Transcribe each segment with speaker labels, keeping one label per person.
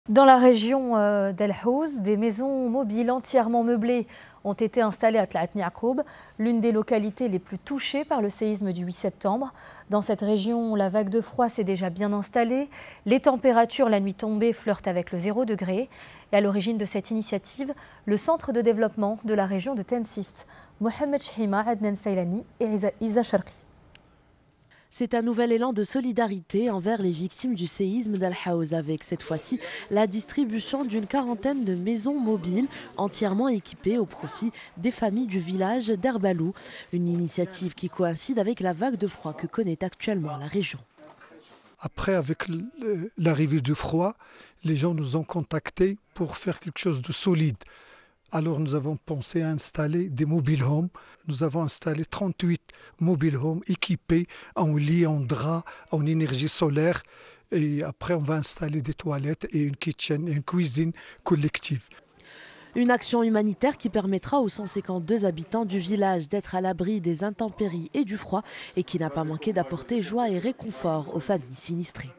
Speaker 1: Dans la région d'El Houz, des maisons mobiles entièrement meublées ont été installées à Tlaat Niakoub, l'une des localités les plus touchées par le séisme du 8 septembre. Dans cette région, la vague de froid s'est déjà bien installée. Les températures la nuit tombée flirtent avec le 0 degré. Et à l'origine de cette initiative, le centre de développement de la région de Tensift, Mohamed Chehima, Adnan Sailani et Isa Sharqi.
Speaker 2: C'est un nouvel élan de solidarité envers les victimes du séisme d'Al Houz, avec cette fois-ci la distribution d'une quarantaine de maisons mobiles entièrement équipées au profit des familles du village d'Erbalou. Une initiative qui coïncide avec la vague de froid que connaît actuellement la région.
Speaker 3: Après, avec l'arrivée du froid, les gens nous ont contactés pour faire quelque chose de solide. Alors nous avons pensé à installer des mobile homes. Nous avons installé 38 mobile homes équipés en lit, en drap, en énergie solaire. Et après, on va installer des toilettes et une kitchen, une cuisine collective.
Speaker 2: Une action humanitaire qui permettra aux 152 habitants du village d'être à l'abri des intempéries et du froid et qui n'a pas manqué d'apporter joie et réconfort aux familles sinistrées.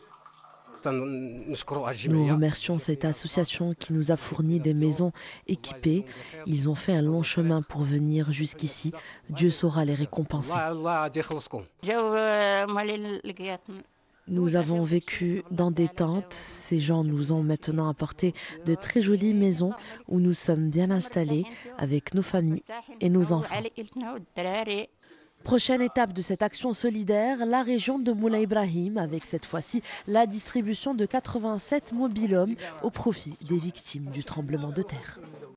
Speaker 2: Nous remercions cette association qui nous a fourni des maisons équipées. Ils ont fait un long chemin pour venir jusqu'ici. Dieu saura les récompenser. Nous avons vécu dans des tentes. Ces gens nous ont maintenant apporté de très jolies maisons où nous sommes bien installés avec nos familles et nos enfants. Prochaine étape de cette action solidaire, la région de Moulay Ibrahim, avec cette fois-ci la distribution de 87 mobil-homes au profit des victimes du tremblement de terre.